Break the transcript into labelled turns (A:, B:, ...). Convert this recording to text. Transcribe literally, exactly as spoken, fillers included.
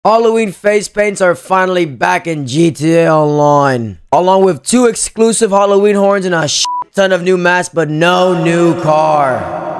A: Halloween face paints are finally back in G T A Online, along with two exclusive Halloween horns and a shit ton of new masks, but no new car.